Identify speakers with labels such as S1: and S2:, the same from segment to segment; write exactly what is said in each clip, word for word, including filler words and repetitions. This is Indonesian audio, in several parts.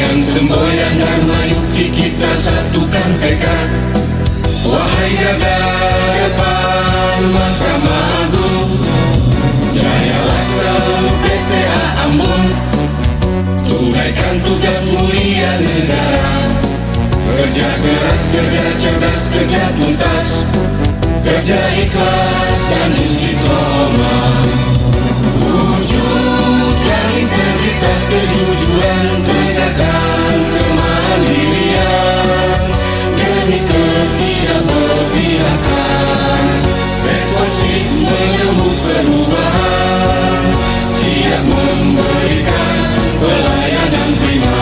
S1: Dengan semboyan Dharma Yukti kita satukan tekad. Wahai garda depan Mahkamah Agung, jayalah selalu P T A Ambon. Tunaikan tugas mulia negara. Kerja keras, kerja cerdas, kerja tuntas, kerja ikhlas dan istiqomah. Wujudkan integritas, kejujuran, tegakkan kemandirian demi ketidakberpihakan. Responsif menyambut perubahan, siap memberikan pelayanan prima.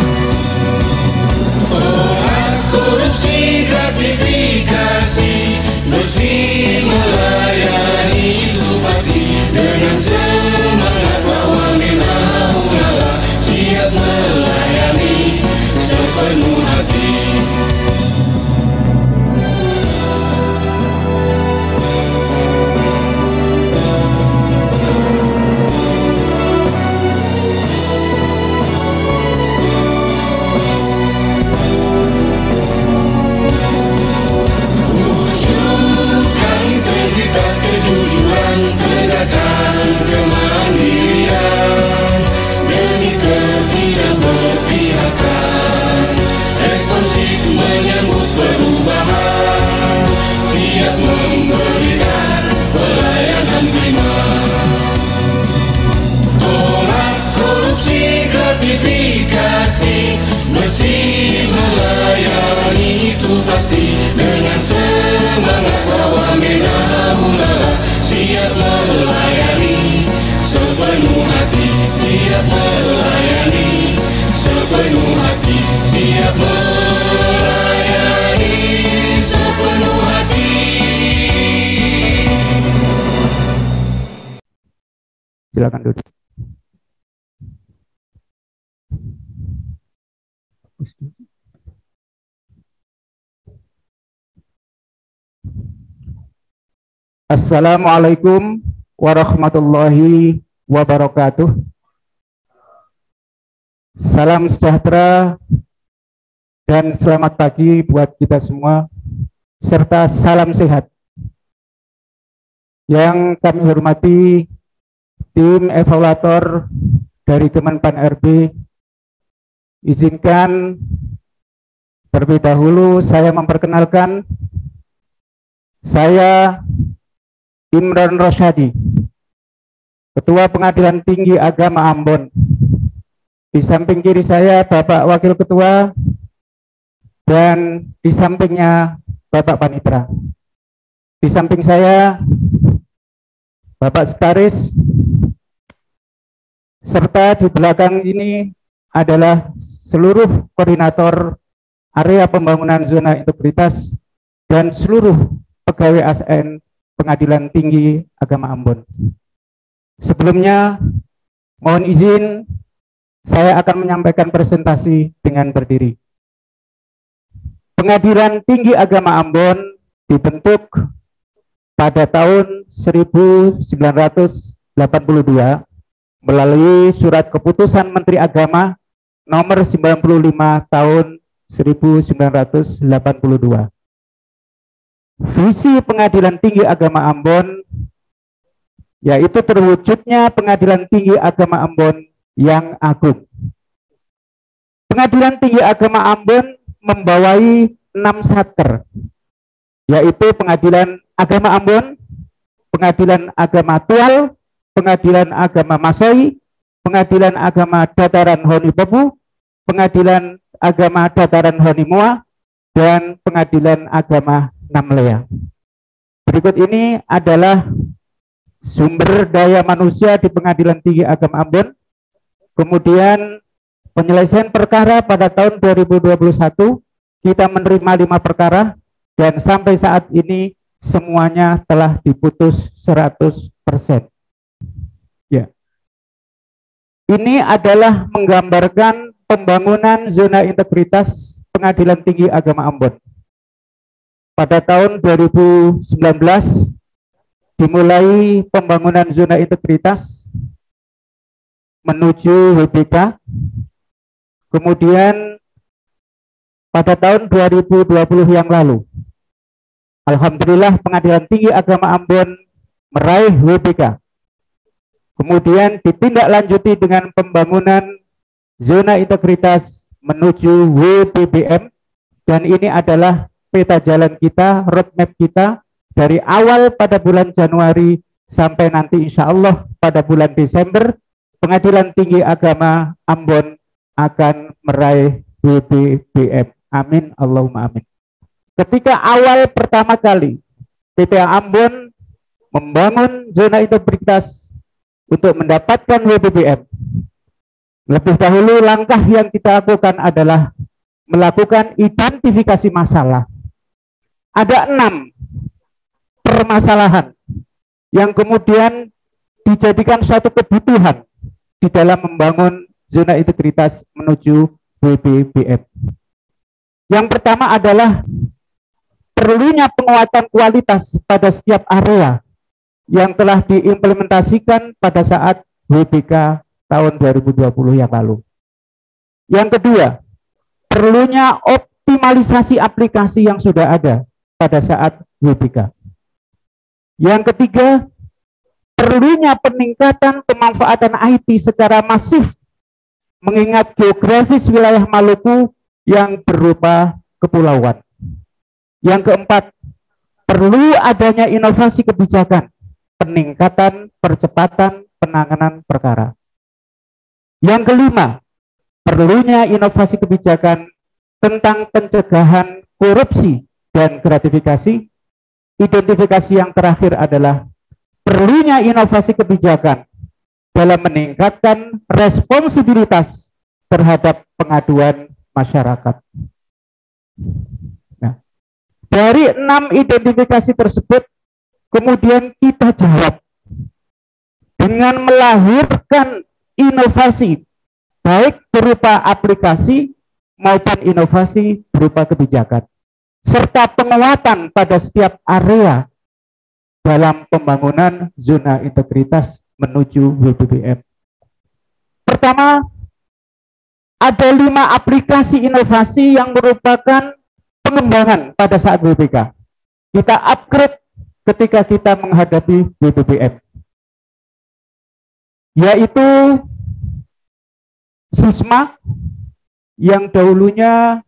S1: Tolak korupsi, gratifikasi, bersih melayani itu pasti. Dengan semangat wawamin aulala, siap melayani sepenuh hati. Kejujuran, tegakkan kemandirian demi ketidakberpihakan. Responsif menyambut perubahan, siap memberikan pelayanan prima. Tolak korupsi, gratifikasi, bersih melayani itu pasti. Dengan semangat wawamin aulala, siap melayani sepenuh hati, siap melayani sepenuh hati, siap melayani sepenuh hati.
S2: Silakan duduk. Assalamualaikum warahmatullahi wabarakatuh. Salam sejahtera dan selamat pagi buat kita semua, serta salam sehat. Yang kami hormati tim evaluator dari Kemenpan R B, izinkan terlebih dahulu saya memperkenalkan, saya Imran Rosyadi, Ketua Pengadilan Tinggi Agama Ambon. Di samping kiri saya Bapak Wakil Ketua, dan di sampingnya Bapak Panitra. Di samping saya Bapak Sekretaris, serta di belakang ini adalah seluruh koordinator area pembangunan zona integritas dan seluruh pegawai A S N Pengadilan Tinggi Agama Ambon. Sebelumnya, mohon izin saya akan menyampaikan presentasi dengan berdiri. Pengadilan Tinggi Agama Ambon dibentuk pada tahun seribu sembilan ratus delapan puluh dua melalui Surat Keputusan Menteri Agama nomor sembilan puluh lima tahun seribu sembilan ratus delapan puluh dua. Visi Pengadilan Tinggi Agama Ambon yaitu terwujudnya Pengadilan Tinggi Agama Ambon yang agung. Pengadilan Tinggi Agama Ambon membawai enam satker, yaitu Pengadilan Agama Ambon, Pengadilan Agama Tual, Pengadilan Agama Masoi, Pengadilan Agama Dataran Honi Popu, Pengadilan Agama Dataran Honi Mua, dan Pengadilan Agama Namlea. Berikut ini adalah sumber daya manusia di Pengadilan Tinggi Agama Ambon. Kemudian penyelesaian perkara pada tahun dua ribu dua puluh satu kita menerima lima perkara, dan sampai saat ini semuanya telah diputus seratus persen. Ya. Ini adalah menggambarkan pembangunan zona integritas Pengadilan Tinggi Agama Ambon. Pada tahun dua ribu sembilan belas dimulai pembangunan zona integritas menuju W B K. Kemudian pada tahun dua ribu dua puluh yang lalu, alhamdulillah Pengadilan Tinggi Agama Ambon meraih W B K. Kemudian ditindaklanjuti dengan pembangunan zona integritas menuju W B B M, dan ini adalah peta jalan kita, roadmap kita dari awal pada bulan Januari sampai nanti insya Allah pada bulan Desember Pengadilan Tinggi Agama Ambon akan meraih W B B M. Amin, Allahumma amin. Ketika awal pertama kali P T A Ambon membangun zona integritas untuk mendapatkan W B B M, lebih dahulu langkah yang kita lakukan adalah melakukan identifikasi masalah. Ada enam permasalahan yang kemudian dijadikan suatu kebutuhan di dalam membangun zona integritas menuju W B B M. Yang pertama adalah perlunya penguatan kualitas pada setiap area yang telah diimplementasikan pada saat W B K tahun dua ribu dua puluh yang lalu. Yang kedua, perlunya optimalisasi aplikasi yang sudah ada pada saat W B K. Yang ketiga, perlunya peningkatan pemanfaatan I T secara masif mengingat geografis wilayah Maluku yang berupa kepulauan. Yang keempat, perlu adanya inovasi kebijakan, peningkatan percepatan penanganan perkara. Yang kelima, perlunya inovasi kebijakan tentang pencegahan korupsi dan gratifikasi. Identifikasi yang terakhir adalah perlunya inovasi kebijakan dalam meningkatkan responsibilitas terhadap pengaduan masyarakat. Nah, dari enam identifikasi tersebut, kemudian kita jawab dengan melahirkan inovasi, baik berupa aplikasi maupun inovasi berupa kebijakan, serta penguatan pada setiap area dalam pembangunan zona integritas menuju W B B M. Pertama, ada lima aplikasi inovasi yang merupakan pengembangan pada saat W B K. Kita upgrade ketika kita menghadapi W B B M, yaitu Sisma yang dahulunya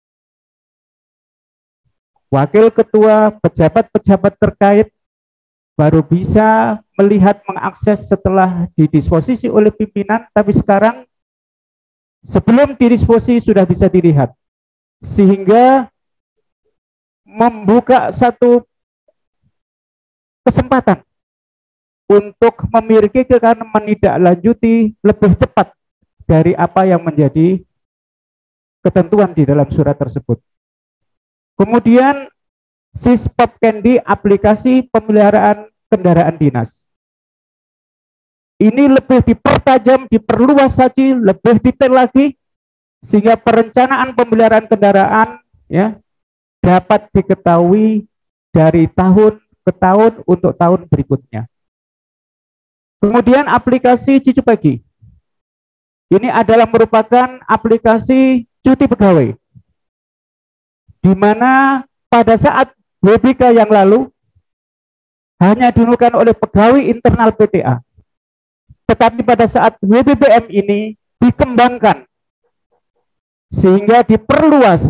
S2: wakil ketua, pejabat-pejabat terkait baru bisa melihat, mengakses setelah didisposisi oleh pimpinan, tapi sekarang sebelum didisposisi sudah bisa dilihat, sehingga membuka satu kesempatan untuk memiliki karena menindaklanjuti lebih cepat dari apa yang menjadi ketentuan di dalam surat tersebut. Kemudian Sispopkendi, aplikasi pemeliharaan kendaraan dinas. Ini lebih dipertajam, diperluas saja, lebih detail lagi, sehingga perencanaan pemeliharaan kendaraan ya dapat diketahui dari tahun ke tahun untuk tahun berikutnya. Kemudian aplikasi Cicu Pagi. Ini adalah merupakan aplikasi cuti pegawai, di mana pada saat W B K yang lalu hanya digunakan oleh pegawai internal P T A, tetapi pada saat W B B M ini dikembangkan sehingga diperluas,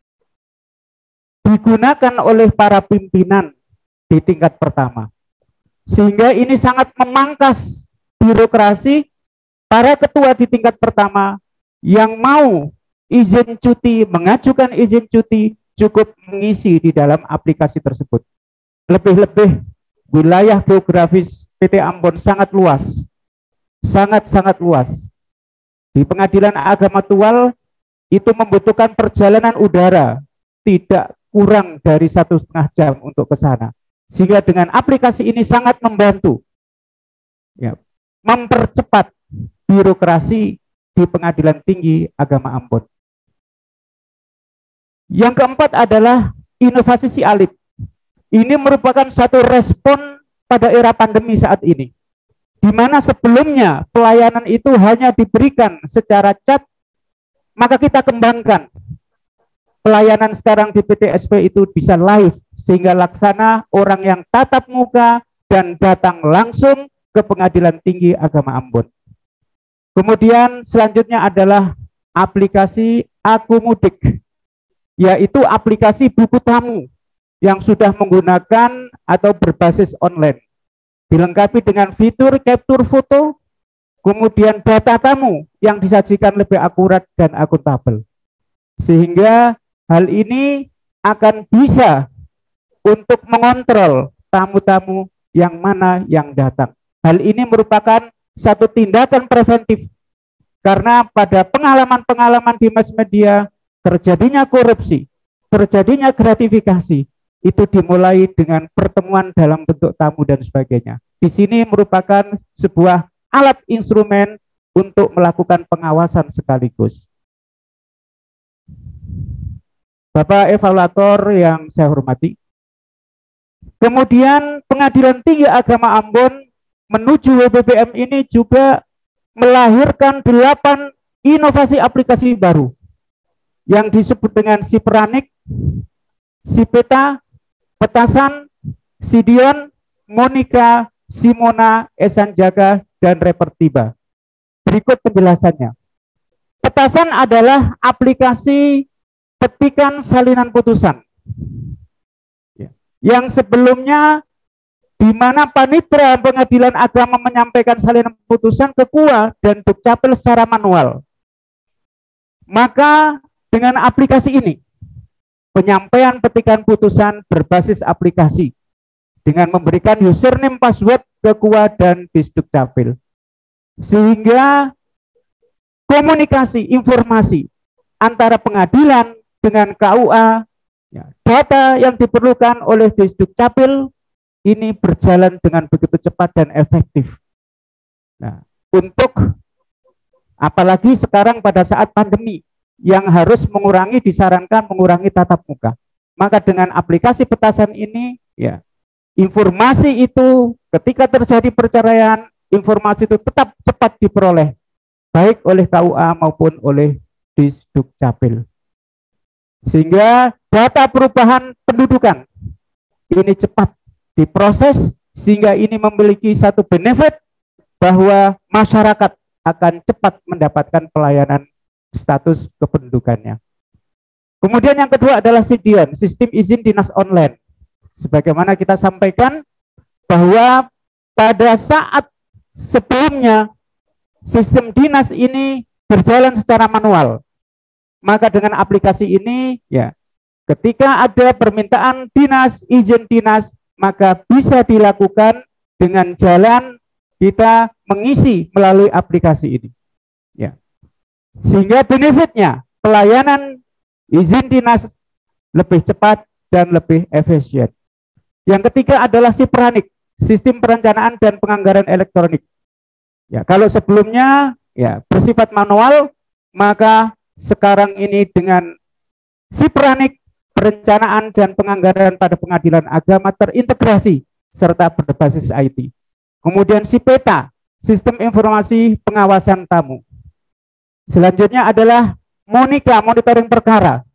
S2: digunakan oleh para pimpinan di tingkat pertama, sehingga ini sangat memangkas birokrasi. Para ketua di tingkat pertama yang mau izin cuti, mengajukan izin cuti, cukup mengisi di dalam aplikasi tersebut. Lebih-lebih wilayah geografis P T Ambon sangat luas, sangat-sangat luas. Di Pengadilan Agama Tual itu membutuhkan perjalanan udara tidak kurang dari satu setengah jam untuk ke sana. Sehingga dengan aplikasi ini sangat membantu, ya, mempercepat birokrasi di Pengadilan Tinggi Agama Ambon. Yang keempat adalah inovasi Sialip. Ini merupakan satu respon pada era pandemi saat ini, di mana sebelumnya pelayanan itu hanya diberikan secara chat maka kita kembangkan. Pelayanan sekarang di P T S P itu bisa live, sehingga laksana orang yang tatap muka dan datang langsung ke Pengadilan Tinggi Agama Ambon. Kemudian selanjutnya adalah aplikasi Aku Mudik, yaitu aplikasi buku tamu yang sudah menggunakan atau berbasis online, dilengkapi dengan fitur capture foto, kemudian data tamu yang disajikan lebih akurat dan akuntabel, sehingga hal ini akan bisa untuk mengontrol tamu-tamu yang mana yang datang. Hal ini merupakan satu tindakan preventif, karena pada pengalaman-pengalaman di mass media terjadinya korupsi, terjadinya gratifikasi, itu dimulai dengan pertemuan dalam bentuk tamu dan sebagainya. Di sini merupakan sebuah alat instrumen untuk melakukan pengawasan sekaligus. Bapak evaluator yang saya hormati, kemudian Pengadilan Tinggi Agama Ambon menuju W B B M ini juga melahirkan delapan inovasi aplikasi baru yang disebut dengan Sipranik, Sipeta, Petasan, Sidion, Monika, Simona, Esanjaga, dan Repertiba. Berikut penjelasannya. Petasan adalah aplikasi petikan salinan putusan, ya, yang sebelumnya di mana panitera pengadilan agama menyampaikan salinan putusan ke K U A dan Dukcapil secara manual. Maka dengan aplikasi ini, penyampaian petikan putusan berbasis aplikasi dengan memberikan username password ke K U A dan Disdukcapil, sehingga komunikasi informasi antara pengadilan dengan K U A, ya, data yang diperlukan oleh Disdukcapil ini berjalan dengan begitu cepat dan efektif. Nah, untuk apalagi sekarang pada saat pandemi yang harus mengurangi, disarankan mengurangi tatap muka, maka dengan aplikasi Petasan ini, ya, informasi itu ketika terjadi perceraian, informasi itu tetap cepat diperoleh, baik oleh K U A maupun oleh Disdukcapil. Sehingga data perubahan pendudukan ini cepat diproses, sehingga ini memiliki satu benefit bahwa masyarakat akan cepat mendapatkan pelayanan status kependudukannya. Kemudian yang kedua adalah Sidion, Sistem Izin Dinas Online. Sebagaimana kita sampaikan bahwa pada saat sebelumnya sistem dinas ini berjalan secara manual, maka dengan aplikasi ini, ya, ketika ada permintaan dinas, izin dinas, maka bisa dilakukan dengan jalan kita mengisi melalui aplikasi ini, ya, sehingga benefitnya pelayanan izin dinas lebih cepat dan lebih efisien. Yang ketiga adalah Sipranik, Sistem Perencanaan dan Penganggaran Elektronik. Ya, kalau sebelumnya, ya, bersifat manual, maka sekarang ini dengan Sipranik, perencanaan dan penganggaran pada pengadilan agama terintegrasi serta berbasis I T. Kemudian Sipeta, Sistem Informasi Pengawasan Tamu. Selanjutnya adalah Monika, monitoring perkara.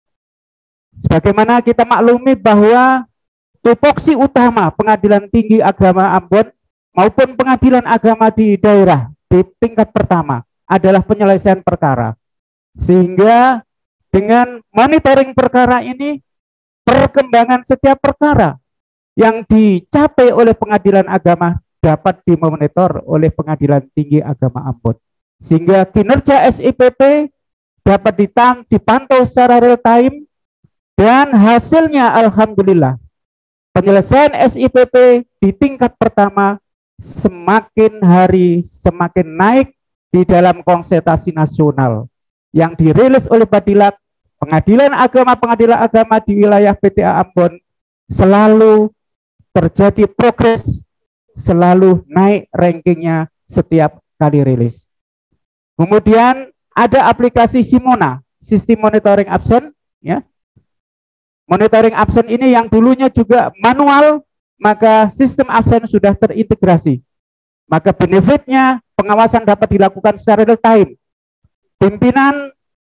S2: Sebagaimana kita maklumi bahwa tupoksi utama Pengadilan Tinggi Agama Ambon maupun pengadilan agama di daerah di tingkat pertama adalah penyelesaian perkara. Sehingga dengan monitoring perkara ini, perkembangan setiap perkara yang dicapai oleh pengadilan agama dapat dimonitor oleh Pengadilan Tinggi Agama Ambon. Sehingga kinerja S I P P dapat dipantau secara real time, dan hasilnya alhamdulillah penyelesaian S I P P di tingkat pertama semakin hari semakin naik di dalam konsentrasi nasional yang dirilis oleh Badilat. Pengadilan agama pengadilan agama di wilayah P T A Ambon selalu terjadi progres, selalu naik rankingnya setiap kali rilis. Kemudian ada aplikasi Simona, Sistem Monitoring Absen, ya. Monitoring absen ini yang dulunya juga manual, maka sistem absen sudah terintegrasi. Maka benefitnya pengawasan dapat dilakukan secara real time. Pimpinan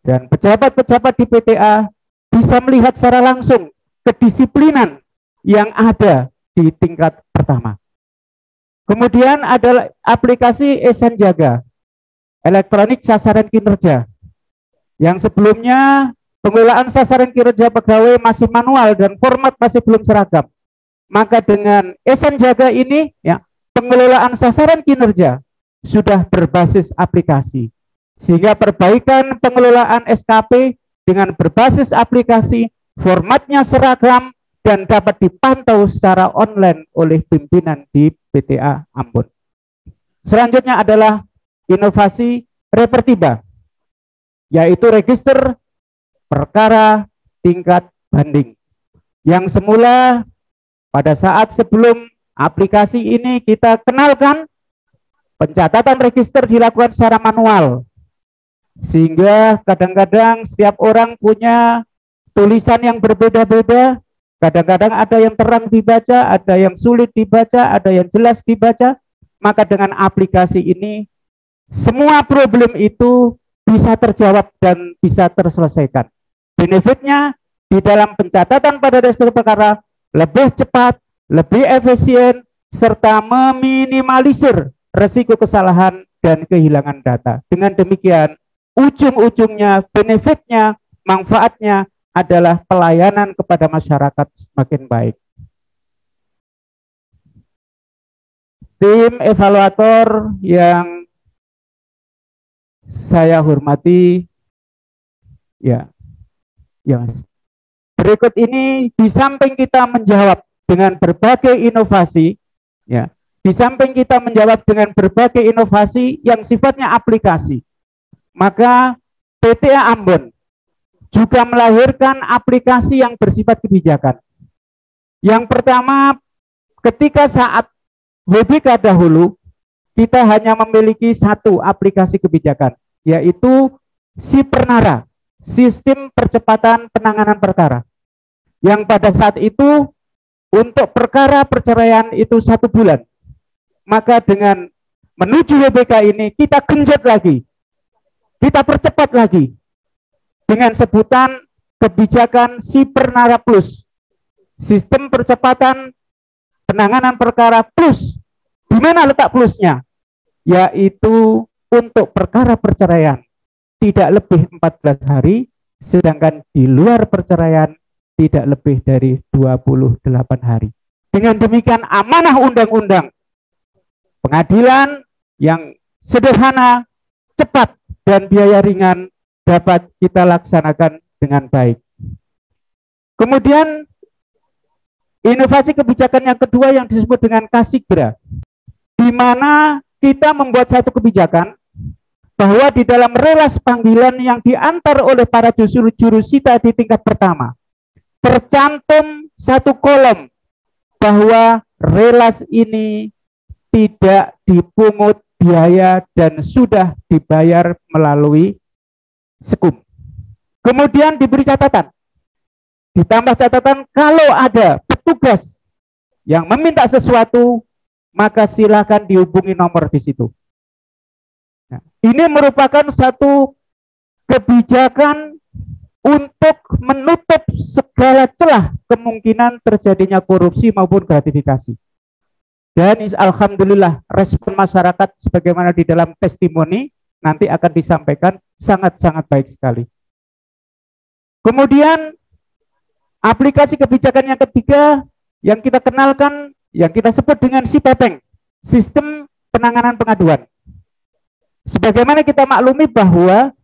S2: Dan pejabat-pejabat di P T A bisa melihat secara langsung kedisiplinan yang ada di tingkat pertama. Kemudian ada aplikasi Esen Jaga, elektronik sasaran kinerja, yang sebelumnya pengelolaan sasaran kinerja pegawai masih manual dan format masih belum seragam. Maka dengan Esen Jaga ini, ya, pengelolaan sasaran kinerja sudah berbasis aplikasi. Sehingga perbaikan pengelolaan S K P dengan berbasis aplikasi, formatnya seragam, dan dapat dipantau secara online oleh pimpinan di P T A Ambon. Selanjutnya adalah inovasi Repertiba, yaitu register perkara tingkat banding. Yang semula pada saat sebelum aplikasi ini kita kenalkan, pencatatan register dilakukan secara manual. Sehingga kadang-kadang setiap orang punya tulisan yang berbeda-beda. Kadang-kadang ada yang terang dibaca, ada yang sulit dibaca, ada yang jelas dibaca. Maka dengan aplikasi ini, semua problem itu bisa terjawab dan bisa terselesaikan. Benefitnya di dalam pencatatan pada register perkara lebih cepat, lebih efisien, serta meminimalisir resiko kesalahan dan kehilangan data. Dengan demikian, ujung-ujungnya, benefitnya, manfaatnya adalah pelayanan kepada masyarakat semakin baik. Tim evaluator yang saya hormati, ya, ya, berikut ini di samping kita menjawab dengan berbagai inovasi, ya, di samping kita menjawab dengan berbagai inovasi yang sifatnya aplikasi, maka P T A Ambon juga melahirkan aplikasi yang bersifat kebijakan. Yang pertama, ketika saat W B K dahulu, kita hanya memiliki satu aplikasi kebijakan, yaitu SIPERNARA, Sistem Percepatan Penanganan Perkara. Yang pada saat itu, untuk perkara perceraian itu satu bulan. Maka dengan menuju W B K ini, kita genjot lagi, kita percepat lagi, dengan sebutan kebijakan SIPERNARA Plus, Sistem Percepatan Penanganan Perkara Plus. Di mana letak plusnya? Yaitu untuk perkara perceraian tidak lebih empat belas hari, sedangkan di luar perceraian tidak lebih dari dua puluh delapan hari. Dengan demikian amanah undang-undang pengadilan yang sederhana, cepat, dan biaya ringan dapat kita laksanakan dengan baik. Kemudian inovasi kebijakan yang kedua yang disebut dengan Kasigra, di mana kita membuat satu kebijakan bahwa di dalam relas panggilan yang diantar oleh para jurusita di tingkat pertama, tercantum satu kolom bahwa relas ini tidak dipungut biaya dan sudah dibayar melalui Sekum. Kemudian diberi catatan, ditambah catatan kalau ada petugas yang meminta sesuatu, maka silakan dihubungi nomor di situ. Nah, ini merupakan satu kebijakan untuk menutup segala celah kemungkinan terjadinya korupsi maupun gratifikasi. Dan alhamdulillah respon masyarakat sebagaimana di dalam testimoni nanti akan disampaikan sangat-sangat baik sekali. Kemudian aplikasi kebijakan yang ketiga yang kita kenalkan, yang kita sebut dengan SIPEPENG, Sistem Penanganan Pengaduan. Sebagaimana kita maklumi bahwa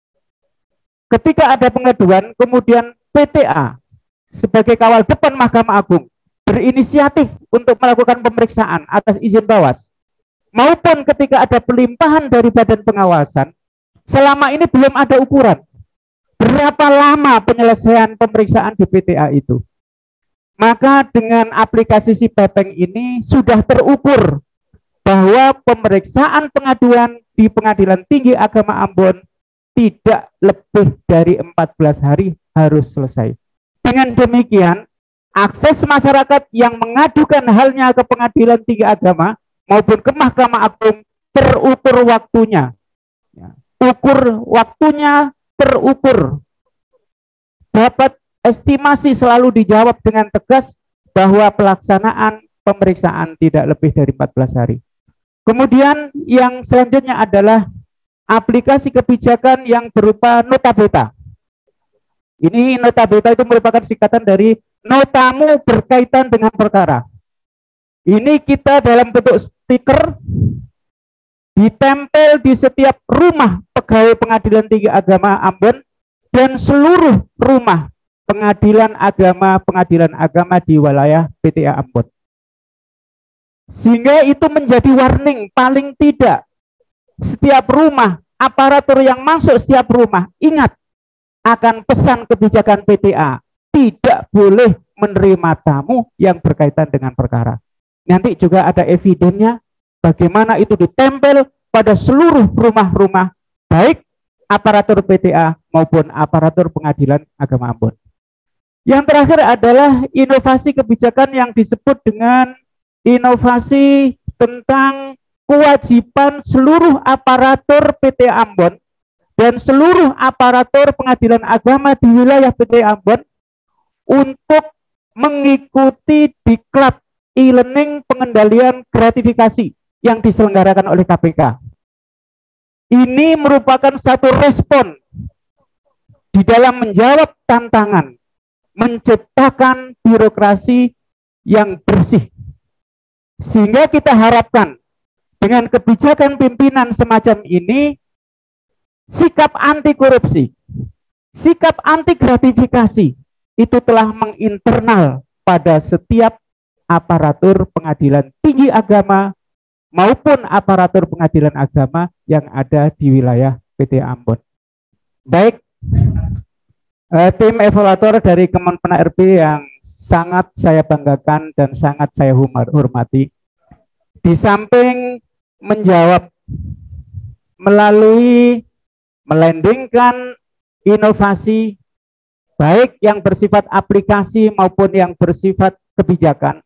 S2: ketika ada pengaduan, kemudian P T A sebagai kawal depan Mahkamah Agung berinisiatif untuk melakukan pemeriksaan atas izin bawas, maupun ketika ada pelimpahan dari badan pengawasan, selama ini belum ada ukuran berapa lama penyelesaian pemeriksaan di P T A itu. Maka dengan aplikasi SIPEPENG ini sudah terukur bahwa pemeriksaan pengaduan di Pengadilan Tinggi Agama Ambon tidak lebih dari empat belas hari harus selesai. Dengan demikian, akses masyarakat yang mengadukan halnya ke Pengadilan Tinggi Agama maupun ke Mahkamah Agung terukur waktunya. Ya. Ukur waktunya terukur, dapat estimasi selalu dijawab dengan tegas bahwa pelaksanaan pemeriksaan tidak lebih dari empat belas hari. Kemudian yang selanjutnya adalah aplikasi kebijakan yang berupa nota beta. Ini nota beta itu merupakan singkatan dari notamu berkaitan dengan perkara. Ini kita dalam bentuk stiker ditempel di setiap rumah pegawai Pengadilan Tinggi Agama Ambon dan seluruh rumah pengadilan agama pengadilan agama di wilayah P T A Ambon. Sehingga itu menjadi warning paling tidak setiap rumah, aparatur yang masuk setiap rumah, ingat akan pesan kebijakan P T A, tidak boleh menerima tamu yang berkaitan dengan perkara. Nanti juga ada evidennya bagaimana itu ditempel pada seluruh rumah-rumah, baik aparatur P T A maupun aparatur Pengadilan Agama Ambon. Yang terakhir adalah inovasi kebijakan yang disebut dengan inovasi tentang kewajiban seluruh aparatur P T A Ambon dan seluruh aparatur Pengadilan Agama di wilayah P T A Ambon untuk mengikuti diklat e-learning pengendalian gratifikasi yang diselenggarakan oleh K P K. Ini merupakan satu respon di dalam menjawab tantangan menciptakan birokrasi yang bersih. Sehingga kita harapkan dengan kebijakan pimpinan semacam ini, sikap anti korupsi, sikap anti gratifikasi itu telah menginternal pada setiap aparatur Pengadilan Tinggi Agama maupun aparatur Pengadilan Agama yang ada di wilayah P T A Ambon. Baik, eh, tim evaluator dari Kemenpan R B yang sangat saya banggakan dan sangat saya hormati, di samping menjawab melalui melandingkan inovasi baik yang bersifat aplikasi maupun yang bersifat kebijakan,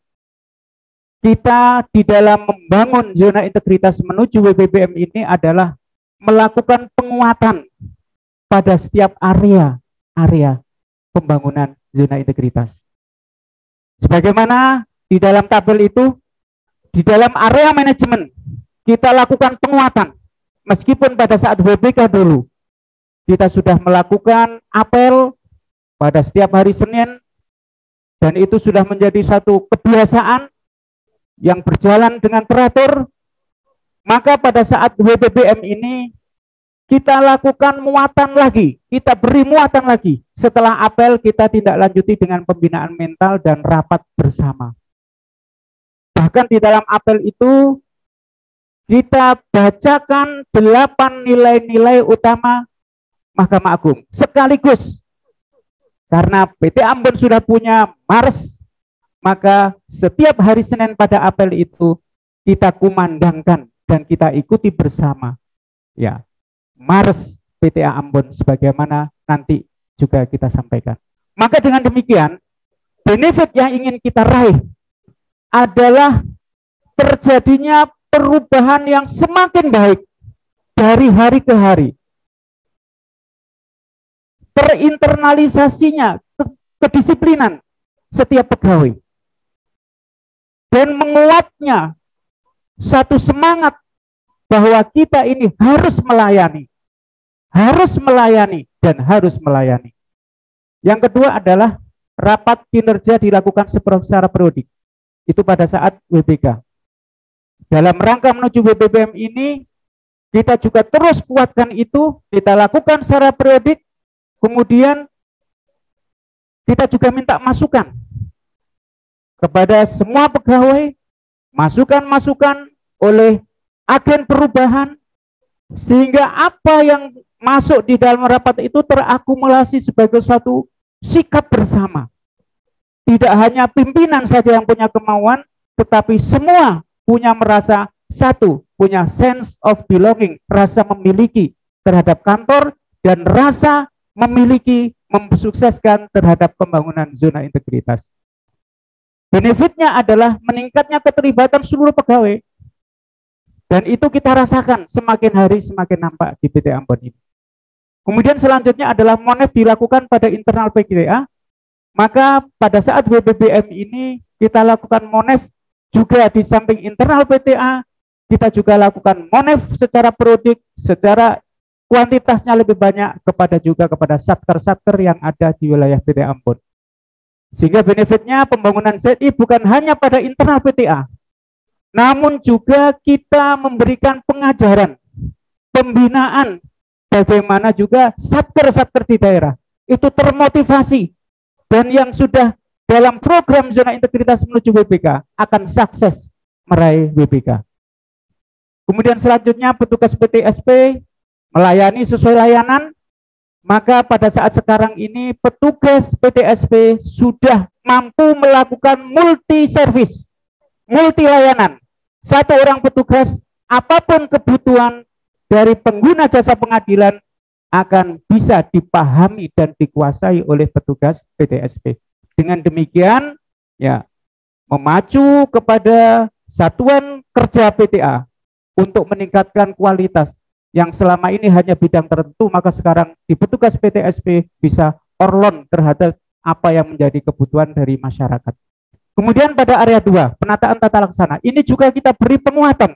S2: kita di dalam membangun zona integritas menuju W B B M ini adalah melakukan penguatan pada setiap area-area pembangunan zona integritas. Sebagaimana di dalam tabel itu, di dalam area manajemen, kita lakukan penguatan. Meskipun pada saat W B K dulu, kita sudah melakukan apel pada setiap hari Senin, dan itu sudah menjadi satu kebiasaan yang berjalan dengan teratur, maka pada saat W B B M ini, kita lakukan muatan lagi, kita beri muatan lagi. Setelah apel kita tindak lanjuti dengan pembinaan mental dan rapat bersama. Bahkan di dalam apel itu kita bacakan delapan nilai-nilai utama Mahkamah Agung sekaligus. Karena P T A Ambon sudah punya Mars, maka setiap hari Senin pada apel itu kita kumandangkan dan kita ikuti bersama. Ya. Mars P T A Ambon sebagaimana nanti juga kita sampaikan. Maka dengan demikian, benefit yang ingin kita raih adalah terjadinya perubahan yang semakin baik dari hari ke hari. Terinternalisasinya ke kedisiplinan setiap pegawai. Dan menguatnya satu semangat bahwa kita ini harus melayani. Harus melayani dan harus melayani. Yang kedua adalah rapat kinerja dilakukan secara periodik. Itu pada saat W B K. Dalam rangka menuju W B B M ini, kita juga terus kuatkan itu, kita lakukan secara periodik, kemudian kita juga minta masukan kepada semua pegawai, masukan-masukan oleh agen perubahan, sehingga apa yang masuk di dalam rapat itu terakumulasi sebagai suatu sikap bersama. Tidak hanya pimpinan saja yang punya kemauan, tetapi semua punya merasa satu, punya sense of belonging, rasa memiliki terhadap kantor, dan rasa memiliki, mensukseskan terhadap pembangunan zona integritas. Benefitnya adalah meningkatnya keterlibatan seluruh pegawai. Dan itu kita rasakan semakin hari semakin nampak di P T A Ambon ini. Kemudian selanjutnya adalah Monef dilakukan pada internal P T A. Maka pada saat W B B M ini kita lakukan Monef juga di samping internal P T A, kita juga lakukan Monef secara periodik, secara kuantitasnya lebih banyak kepada juga kepada satker-satker yang ada di wilayah P T A Ambon. Sehingga benefitnya pembangunan Z I bukan hanya pada internal P T A, namun juga kita memberikan pengajaran, pembinaan, bagaimana juga satker-satker di daerah itu termotivasi dan yang sudah dalam program zona integritas menuju W B K akan sukses meraih W B K. Kemudian selanjutnya petugas P T S P melayani sesuai layanan, maka pada saat sekarang ini petugas P T S P sudah mampu melakukan multi service, multi layanan. Satu orang petugas, apapun kebutuhan dari pengguna jasa pengadilan akan bisa dipahami dan dikuasai oleh petugas P T S P. Dengan demikian, ya, memacu kepada satuan kerja P T A untuk meningkatkan kualitas yang selama ini hanya bidang tertentu, maka sekarang di petugas P T S P bisa orlon terhadap apa yang menjadi kebutuhan dari masyarakat. Kemudian pada area dua, penataan tata laksana, ini juga kita beri penguatan.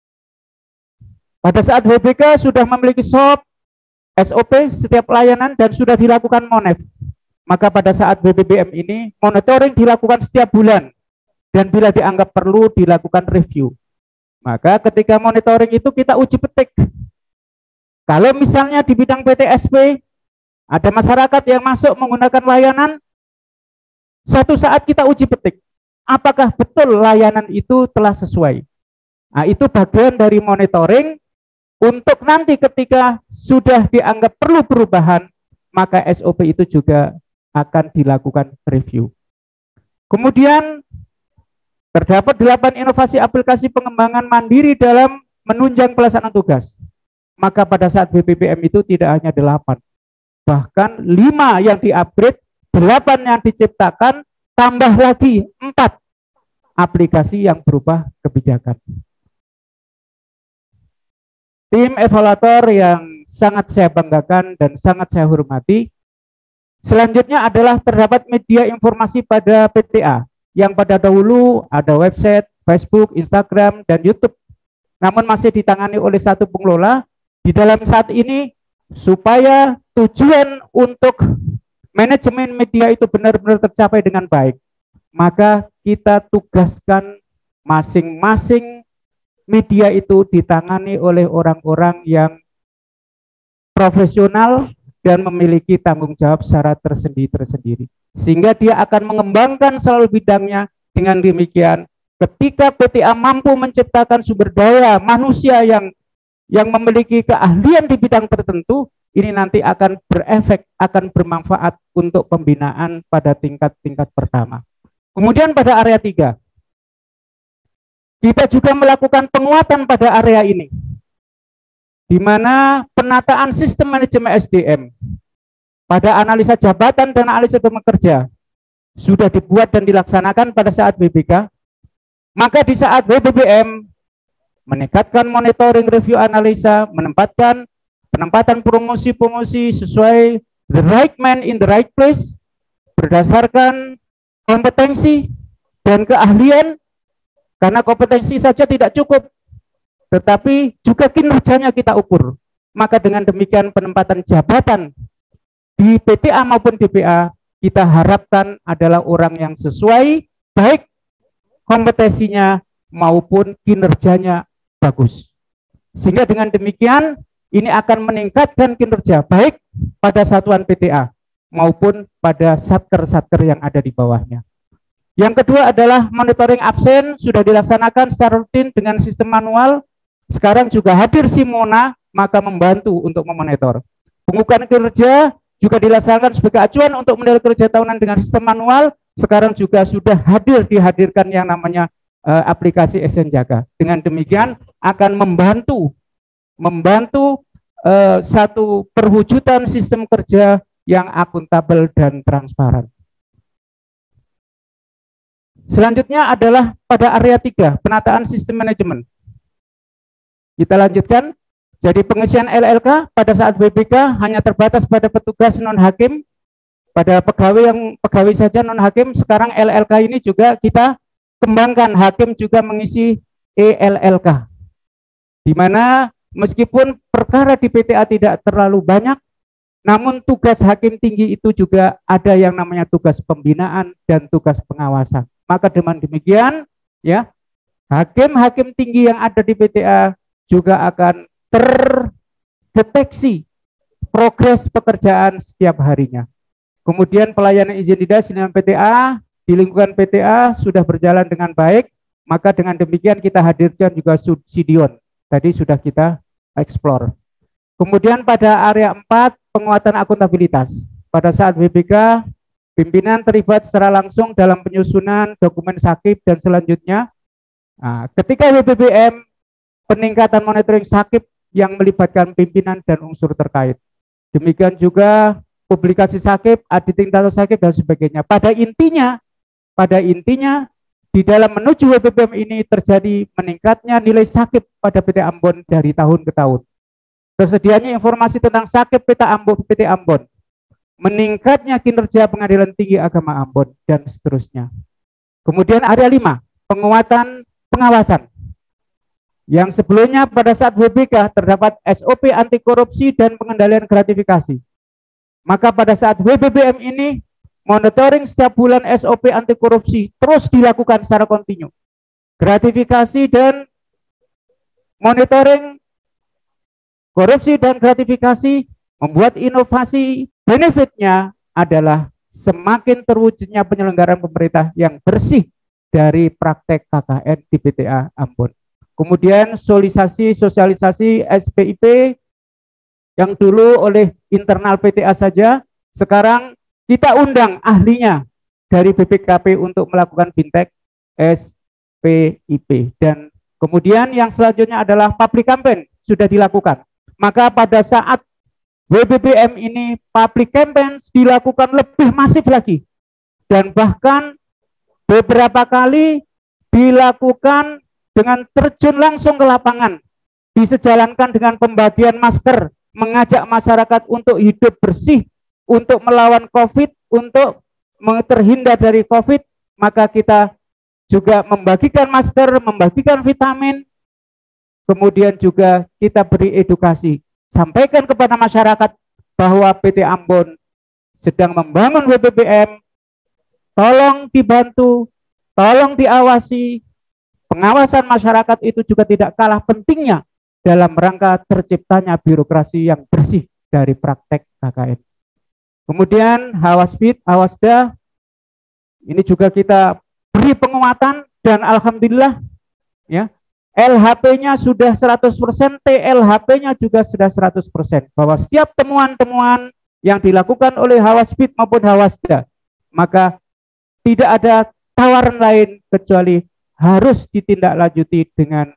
S2: Pada saat W B K sudah memiliki S O P, S O P setiap layanan dan sudah dilakukan Monef. Maka pada saat W B B M ini monitoring dilakukan setiap bulan dan bila dianggap perlu dilakukan review. Maka ketika monitoring itu kita uji petik. Kalau misalnya di bidang P T S P ada masyarakat yang masuk menggunakan layanan, suatu saat kita uji petik. Apakah betul layanan itu telah sesuai? Nah, itu bagian dari monitoring. Untuk nanti ketika sudah dianggap perlu perubahan, maka S O P itu juga akan dilakukan review. Kemudian terdapat delapan inovasi aplikasi pengembangan mandiri dalam menunjang pelaksanaan tugas. Maka pada saat B P B M itu tidak hanya delapan, bahkan lima yang di-upgrade, delapan yang diciptakan, tambah lagi empat aplikasi yang berubah kebijakan. Tim evaluator yang sangat saya banggakan dan sangat saya hormati. Selanjutnya adalah terdapat media informasi pada P T A yang pada dahulu ada website, Facebook, Instagram, dan YouTube. Namun masih ditangani oleh satu pengelola. Di dalam saat ini supaya tujuan untuk manajemen media itu benar-benar tercapai dengan baik, maka kita tugaskan masing-masing media itu ditangani oleh orang-orang yang profesional dan memiliki tanggung jawab secara tersendiri-tersendiri. Sehingga dia akan mengembangkan selalu bidangnya. Dengan demikian, ketika P T A mampu menciptakan sumber daya manusia yang yang memiliki keahlian di bidang tertentu, ini nanti akan berefek, akan bermanfaat untuk pembinaan pada tingkat-tingkat pertama. Kemudian pada area tiga, kita juga melakukan penguatan pada area ini, di mana penataan sistem manajemen S D M pada analisa jabatan dan analisa tenaga kerja sudah dibuat dan dilaksanakan pada saat W B K. Maka di saat W B B M meningkatkan monitoring, review, analisa, menempatkan penempatan promosi-promosi sesuai the right man in the right place berdasarkan kompetensi dan keahlian. Karena kompetensi saja tidak cukup, tetapi juga kinerjanya kita ukur. Maka dengan demikian penempatan jabatan di P T A maupun D P A kita harapkan adalah orang yang sesuai, baik kompetensinya maupun kinerjanya bagus. Sehingga dengan demikian ini akan meningkatkan kinerja baik pada satuan P T A maupun pada satker-satker yang ada di bawahnya. Yang kedua adalah monitoring absen sudah dilaksanakan secara rutin dengan sistem manual. Sekarang juga hadir Simona, maka membantu untuk memonitor. Pengukuran kinerja juga dilaksanakan sebagai acuan untuk menilai kerja tahunan dengan sistem manual. Sekarang juga sudah hadir dihadirkan yang namanya uh, aplikasi S N Jaga. Dengan demikian akan membantu membantu uh, satu perwujudan sistem kerja yang akuntabel dan transparan. Selanjutnya adalah pada area tiga, penataan sistem manajemen. Kita lanjutkan. Jadi pengisian L L K pada saat W B K hanya terbatas pada petugas non-hakim, pada pegawai yang pegawai saja non-hakim. Sekarang L L K ini juga kita kembangkan, hakim juga mengisi E L L K. Di mana meskipun perkara di P T A tidak terlalu banyak, namun tugas hakim tinggi itu juga ada yang namanya tugas pembinaan dan tugas pengawasan. Maka dengan demikian, ya, hakim-hakim tinggi yang ada di P T A juga akan terdeteksi progres pekerjaan setiap harinya. Kemudian pelayanan izin edar dengan P T A di lingkungan P T A sudah berjalan dengan baik, maka dengan demikian kita hadirkan juga subsidion. Tadi sudah kita explore. Kemudian pada area empat, penguatan akuntabilitas. Pada saat W B K, pimpinan terlibat secara langsung dalam penyusunan dokumen sakit dan selanjutnya. Nah, ketika W B B M, peningkatan monitoring sakit yang melibatkan pimpinan dan unsur terkait. Demikian juga publikasi sakit, auditing data sakit dan sebagainya. Pada intinya, pada intinya di dalam menuju W B B M ini terjadi meningkatnya nilai sakit pada P T Ambon dari tahun ke tahun. Tersedianya informasi tentang sakit P T Ambon, P T Ambon, meningkatnya kinerja Pengadilan Tinggi Agama Ambon dan seterusnya. Kemudian area lima, penguatan pengawasan. Yang sebelumnya pada saat W B K terdapat S O P anti korupsi dan pengendalian gratifikasi. Maka pada saat W B B M ini monitoring setiap bulan S O P anti korupsi terus dilakukan secara kontinu. Gratifikasi dan monitoring korupsi dan gratifikasi membuat inovasi, benefitnya adalah semakin terwujudnya penyelenggaraan pemerintah yang bersih dari praktek K K N di P T A Ambon. Kemudian sosialisasi sosialisasi S P I P yang dulu oleh internal P T A saja, sekarang kita undang ahlinya dari B P K P untuk melakukan fintech S P I P. Dan kemudian yang selanjutnya adalah public campaign sudah dilakukan. Maka pada saat W B B M ini public campaign dilakukan lebih masif lagi. Dan bahkan beberapa kali dilakukan dengan terjun langsung ke lapangan. Disejalankan dengan pembagian masker, mengajak masyarakat untuk hidup bersih, untuk melawan COVID, untuk terhindar dari COVID, maka kita juga membagikan masker, membagikan vitamin, kemudian juga kita beri edukasi. Sampaikan kepada masyarakat bahwa P T Ambon sedang membangun W B B M, tolong dibantu, tolong diawasi. Pengawasan masyarakat itu juga tidak kalah pentingnya dalam rangka terciptanya birokrasi yang bersih dari praktek K K N. Kemudian Hawasbid, Hawasda, ini juga kita beri penguatan dan alhamdulillah ya, L H P-nya sudah seratus persen, T L H P-nya juga sudah seratus persen. Bahwa setiap temuan-temuan yang dilakukan oleh Hawasbid maupun Hawasda, maka tidak ada tawaran lain kecuali harus ditindaklanjuti dengan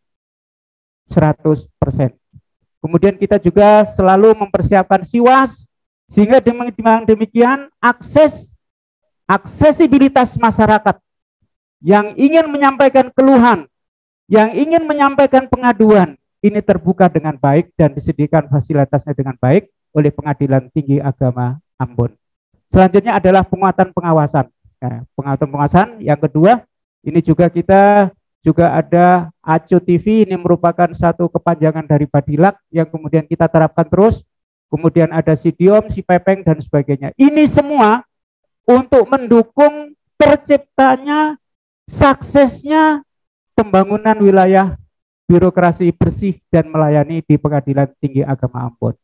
S2: seratus persen. Kemudian kita juga selalu mempersiapkan SIWAS, sehingga dengan demikian akses aksesibilitas masyarakat yang ingin menyampaikan keluhan, yang ingin menyampaikan pengaduan, ini terbuka dengan baik dan disediakan fasilitasnya dengan baik oleh Pengadilan Tinggi Agama Ambon. Selanjutnya adalah penguatan pengawasan. Nah, penguatan pengawasan yang kedua, ini juga kita juga ada Aco T V, ini merupakan satu kepanjangan dari Badilak yang kemudian kita terapkan terus. Kemudian ada Sidiom, Sipepeng dan sebagainya. Ini semua untuk mendukung terciptanya, suksesnya pembangunan wilayah birokrasi bersih dan melayani di Pengadilan Tinggi Agama Ambon.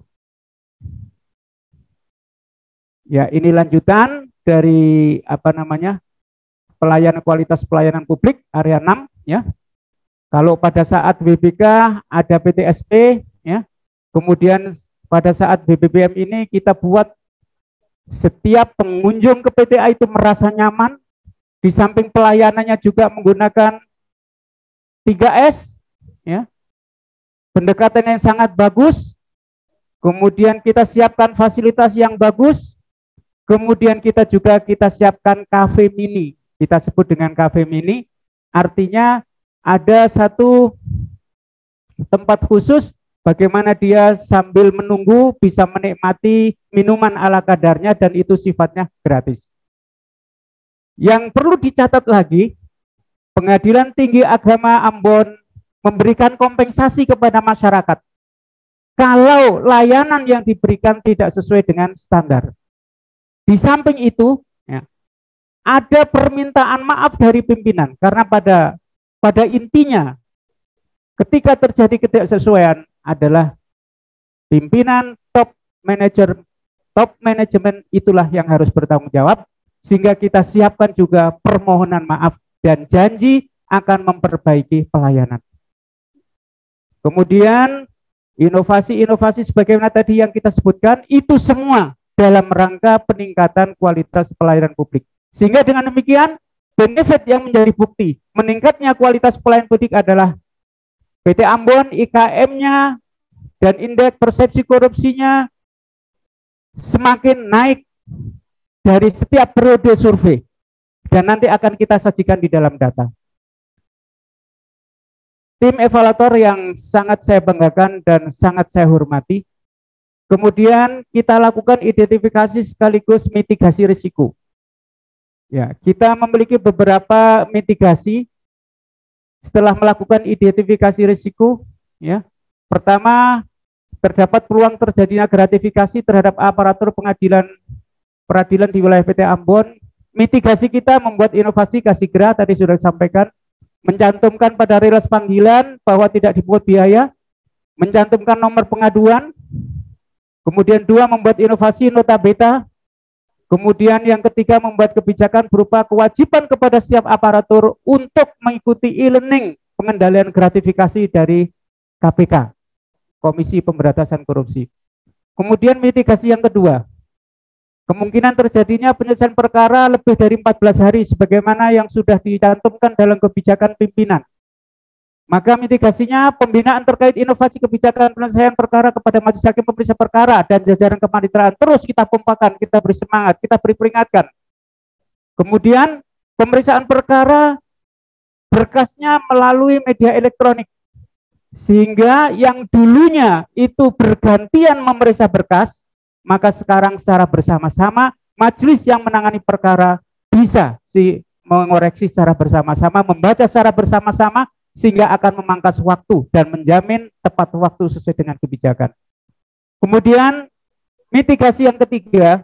S2: Ya, ini lanjutan dari apa namanya? Pelayanan kualitas pelayanan publik area enam ya. Kalau pada saat W B K ada P T S P ya. Kemudian pada saat W B B M ini kita buat setiap pengunjung ke P T A itu merasa nyaman. Di samping pelayanannya juga menggunakan tiga S ya. Pendekatan yang sangat bagus. Kemudian kita siapkan fasilitas yang bagus. Kemudian kita juga kita siapkan kafe mini. Kita sebut dengan kafe mini, artinya ada satu tempat khusus bagaimana dia sambil menunggu bisa menikmati minuman ala kadarnya dan itu sifatnya gratis. Yang perlu dicatat lagi, Pengadilan Tinggi Agama Ambon memberikan kompensasi kepada masyarakat kalau layanan yang diberikan tidak sesuai dengan standar. Di samping itu, ya, ada permintaan maaf dari pimpinan karena pada pada intinya ketika terjadi ketidaksesuaian adalah pimpinan top manajer top manajemen itulah yang harus bertanggung jawab, sehingga kita siapkan juga permohonan maaf dan janji akan memperbaiki pelayanan. Kemudian inovasi-inovasi sebagaimana tadi yang kita sebutkan, itu semua dalam rangka peningkatan kualitas pelayanan publik. Sehingga dengan demikian, benefit yang menjadi bukti meningkatnya kualitas pelayanan publik adalah P T Ambon, I K M-nya, dan indeks persepsi korupsinya semakin naik dari setiap periode survei. Dan nanti akan kita sajikan di dalam data. Tim evaluator yang sangat saya banggakan dan sangat saya hormati. Kemudian kita lakukan identifikasi sekaligus mitigasi risiko. Ya, kita memiliki beberapa mitigasi setelah melakukan identifikasi risiko. Ya, pertama, terdapat peluang terjadinya gratifikasi terhadap aparatur pengadilan peradilan di wilayah P T Ambon. Mitigasi kita membuat inovasi kasih gerah tadi sudah disampaikan. Mencantumkan pada rilis panggilan bahwa tidak dipungut biaya, mencantumkan nomor pengaduan, kemudian dua membuat inovasi nota beta, kemudian yang ketiga membuat kebijakan berupa kewajiban kepada setiap aparatur untuk mengikuti e-learning pengendalian gratifikasi dari K P K, Komisi Pemberantasan Korupsi. Kemudian mitigasi yang kedua, kemungkinan terjadinya penyelesaian perkara lebih dari empat belas hari sebagaimana yang sudah dicantumkan dalam kebijakan pimpinan. Maka mitigasinya pembinaan terkait inovasi kebijakan penyelesaian perkara kepada majelis hakim pemeriksa perkara dan jajaran kepanitraan terus kita pompakan, kita beri semangat, kita beri peringatkan. Kemudian pemeriksaan perkara berkasnya melalui media elektronik. Sehingga yang dulunya itu bergantian memeriksa berkas, maka sekarang secara bersama-sama majelis yang menangani perkara bisa si mengoreksi secara bersama-sama, membaca secara bersama-sama, sehingga akan memangkas waktu dan menjamin tepat waktu sesuai dengan kebijakan. Kemudian mitigasi yang ketiga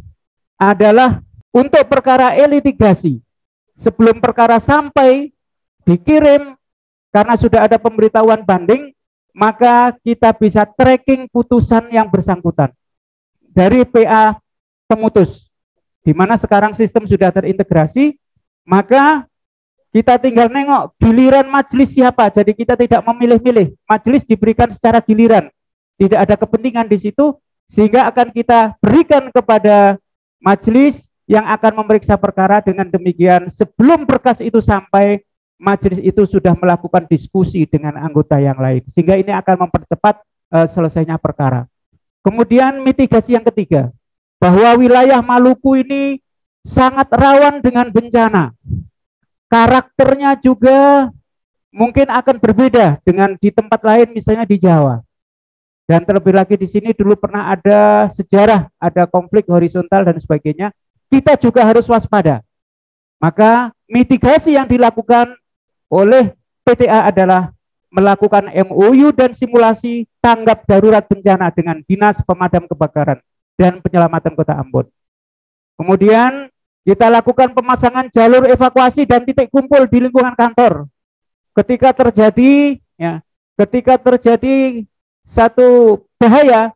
S2: adalah untuk perkara e-litigasi. Sebelum perkara sampai dikirim karena sudah ada pemberitahuan banding, maka kita bisa tracking putusan yang bersangkutan dari P A pemutus, di mana sekarang sistem sudah terintegrasi, maka kita tinggal nengok giliran majelis siapa. Jadi kita tidak memilih-milih, majelis diberikan secara giliran, tidak ada kepentingan di situ, sehingga akan kita berikan kepada majelis yang akan memeriksa perkara. Dengan demikian sebelum berkas itu sampai, majelis itu sudah melakukan diskusi dengan anggota yang lain, sehingga ini akan mempercepat uh, selesainya perkara. Kemudian mitigasi yang ketiga, bahwa wilayah Maluku ini sangat rawan dengan bencana. Karakternya juga mungkin akan berbeda dengan di tempat lain, misalnya di Jawa. Dan terlebih lagi di sini dulu pernah ada sejarah, ada konflik horizontal dan sebagainya. Kita juga harus waspada. Maka mitigasi yang dilakukan oleh P T A adalah melakukan M O U dan simulasi tanggap darurat bencana dengan Dinas Pemadam Kebakaran dan Penyelamatan Kota Ambon. Kemudian kita lakukan pemasangan jalur evakuasi dan titik kumpul di lingkungan kantor. Ketika terjadi ya, ketika terjadi satu bahaya,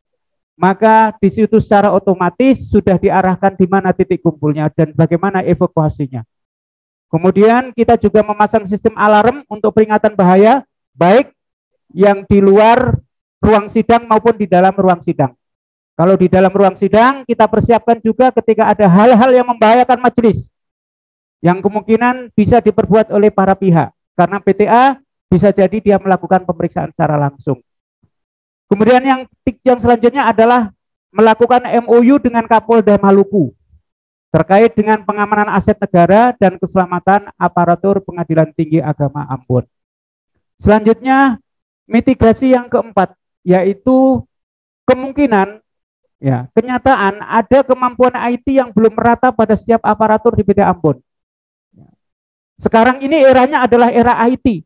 S2: maka di situ secara otomatis sudah diarahkan di mana titik kumpulnya dan bagaimana evakuasinya. Kemudian kita juga memasang sistem alarm untuk peringatan bahaya, baik yang di luar ruang sidang maupun di dalam ruang sidang. Kalau di dalam ruang sidang, kita persiapkan juga ketika ada hal-hal yang membahayakan majelis, yang kemungkinan bisa diperbuat oleh para pihak, karena P T A bisa jadi dia melakukan pemeriksaan secara langsung. Kemudian yang, yang selanjutnya adalah melakukan M O U dengan Kapolda Maluku, terkait dengan pengamanan aset negara dan keselamatan aparatur Pengadilan Tinggi Agama Ambon. Selanjutnya, Mitigasi yang keempat yaitu kemungkinan, ya, kenyataan ada kemampuan I T yang belum merata pada setiap aparatur di P T Ambon. Sekarang ini eranya adalah era I T.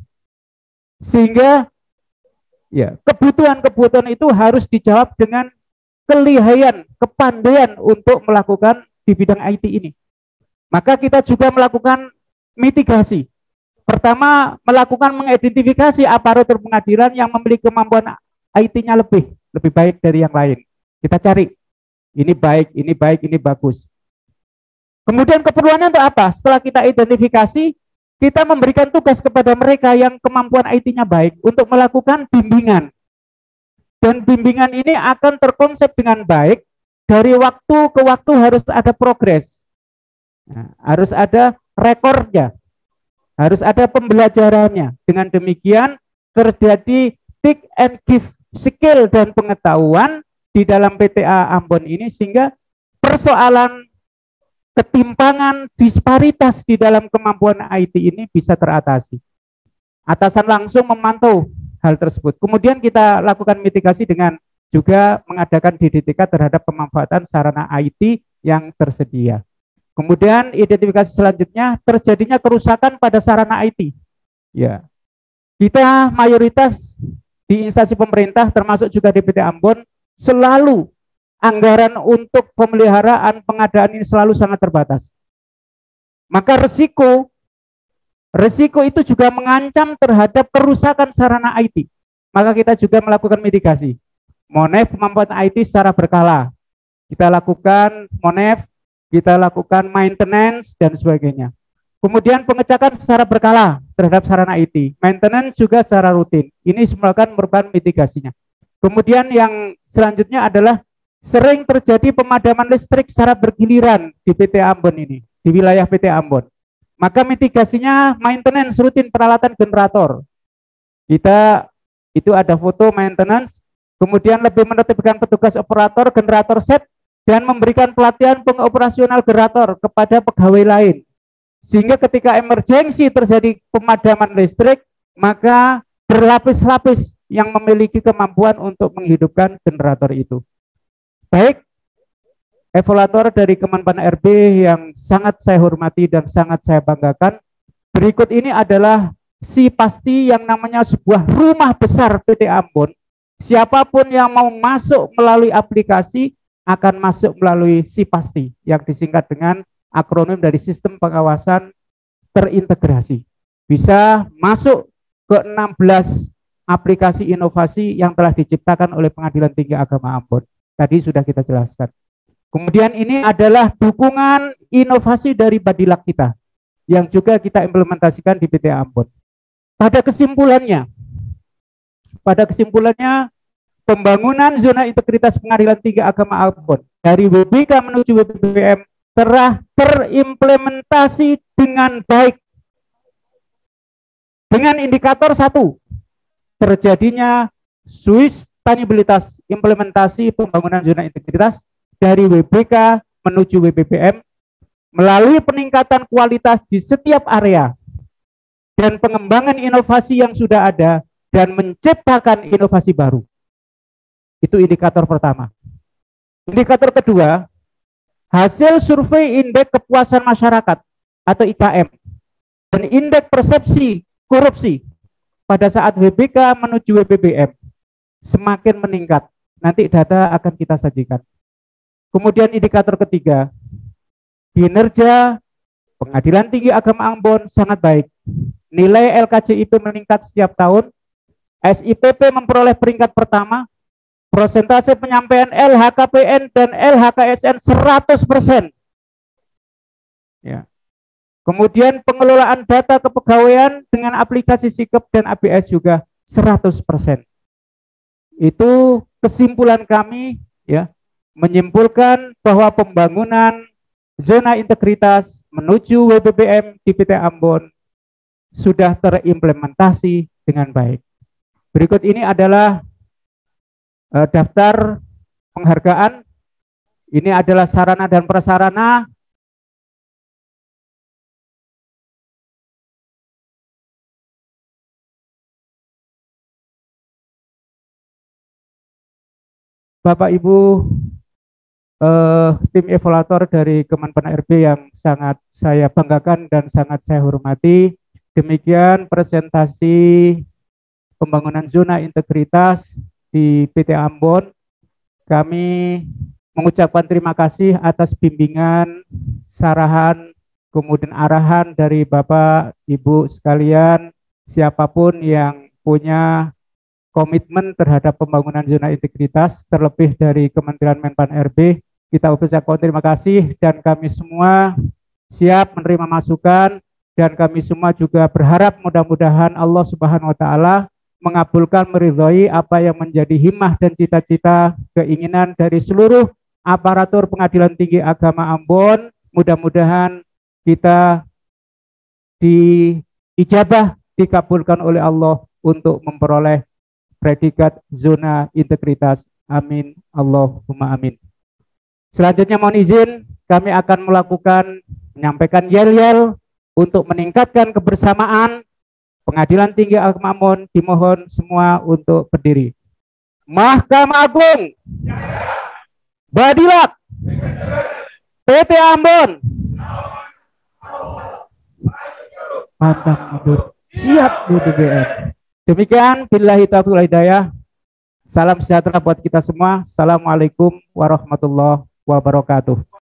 S2: Sehingga ya, kebutuhan-kebutuhan itu harus dijawab dengan kelihayan, kepandaian untuk melakukan di bidang I T ini. Maka kita juga melakukan mitigasi. Pertama, melakukan mengidentifikasi aparatur pengadilan yang memiliki kemampuan I T-nya lebih lebih baik dari yang lain. Kita cari, ini baik, ini baik, ini bagus. Kemudian keperluannya untuk apa? Setelah kita identifikasi, kita memberikan tugas kepada mereka yang kemampuan I T-nya baik untuk melakukan bimbingan. Dan bimbingan ini akan terkonsep dengan baik, dari waktu ke waktu harus ada progres. Nah, harus ada rekornya, harus ada pembelajarannya. Dengan demikian terjadi take and give skill dan pengetahuan di dalam P T A Ambon ini, sehingga persoalan ketimpangan, disparitas di dalam kemampuan I T ini bisa teratasi. Atasan langsung memantau hal tersebut. Kemudian kita lakukan mitigasi dengan juga mengadakan D D T K terhadap pemanfaatan sarana I T yang tersedia. Kemudian identifikasi selanjutnya, terjadinya kerusakan pada sarana I T. Ya, kita mayoritas di instansi pemerintah termasuk juga di P T Ambon selalu anggaran untuk pemeliharaan pengadaan ini selalu sangat terbatas. Maka resiko resiko itu juga mengancam terhadap kerusakan sarana I T. Maka kita juga melakukan mitigasi. Monef kemampuan I T secara berkala. Kita lakukan monef, kita lakukan maintenance dan sebagainya. Kemudian pengecekan secara berkala terhadap sarana I T. Maintenance juga secara rutin. Ini merupakan merupakan mitigasinya. Kemudian yang selanjutnya adalah sering terjadi pemadaman listrik secara bergiliran di P T Ambon ini, di wilayah P T Ambon. Maka mitigasinya maintenance rutin peralatan generator. Kita itu ada foto maintenance, kemudian lebih menertibkan petugas operator generator set dan memberikan pelatihan pengoperasional generator kepada pegawai lain. Sehingga ketika emergensi terjadi pemadaman listrik, maka berlapis-lapis yang memiliki kemampuan untuk menghidupkan generator itu. Baik, evaluator dari Kemenpan R B yang sangat saya hormati dan sangat saya banggakan, berikut ini adalah si pasti yang namanya sebuah rumah besar P T Ambon. Siapapun yang mau masuk melalui aplikasi akan masuk melalui si pasti yang disingkat dengan akronim dari Sistem Pengawasan Terintegrasi. Bisa masuk ke enam belas aplikasi inovasi yang telah diciptakan oleh Pengadilan Tinggi Agama Ambon. Tadi sudah kita jelaskan. Kemudian ini adalah dukungan inovasi dari Badilak kita yang juga kita implementasikan di P T A Ambon. Pada kesimpulannya, pada kesimpulannya pembangunan zona integritas Pengadilan Tinggi Agama Ambon dari W B K menuju W B B M telah terimplementasi dengan baik. Dengan indikator satu, terjadinya sustainabilitas implementasi pembangunan zona integritas dari W B K menuju W B B M melalui peningkatan kualitas di setiap area dan pengembangan inovasi yang sudah ada dan menciptakan inovasi baru. Itu indikator pertama. Indikator kedua, hasil survei indeks kepuasan masyarakat atau I K M dan indeks persepsi korupsi pada saat W B K menuju W B B M semakin meningkat. Nanti data akan kita sajikan. Kemudian indikator ketiga, kinerja Pengadilan Tinggi Agama Ambon sangat baik. Nilai L K J I P meningkat setiap tahun. S I P P memperoleh peringkat pertama. Persentase penyampaian L H K P N dan L H K S N seratus persen. Ya. Kemudian pengelolaan data kepegawaian dengan aplikasi Sikep dan A B S juga seratus persen. Itu kesimpulan kami, ya, menyimpulkan bahwa pembangunan zona integritas menuju W B B M di P T Ambon sudah terimplementasi dengan baik. Berikut ini adalah uh, daftar penghargaan. Ini adalah sarana dan prasarana Bapak Ibu eh, tim evaluator dari Kemenpan R B yang sangat saya banggakan dan sangat saya hormati. Demikian presentasi pembangunan zona integritas di P T Ambon. Kami mengucapkan terima kasih atas bimbingan, sarahan, kemudian arahan dari Bapak Ibu sekalian, siapapun yang punya komitmen terhadap pembangunan zona integritas, terlebih dari Kementerian Menpan R B. Kita ucapkan terima kasih dan kami semua siap menerima masukan dan kami semua juga berharap mudah-mudahan Allah Subhanahu wa taala mengabulkan, meridhoi apa yang menjadi himmah dan cita-cita keinginan dari seluruh aparatur Pengadilan Tinggi Agama Ambon. Mudah-mudahan kita diijabah, dikabulkan oleh Allah untuk memperoleh predikat zona integritas. Amin. Allahumma amin. Selanjutnya mohon izin, kami akan melakukan menyampaikan yel-yel untuk meningkatkan kebersamaan. Pengadilan Tinggi Agama Ambon dimohon semua untuk berdiri. Mahkamah Agung, Badilak, P T Ambon, pantang mundur, siap Bu D B R. Demikian, billahi taufiq wal hidayah. Salam sejahtera buat kita semua. Assalamualaikum warahmatullahi wabarakatuh.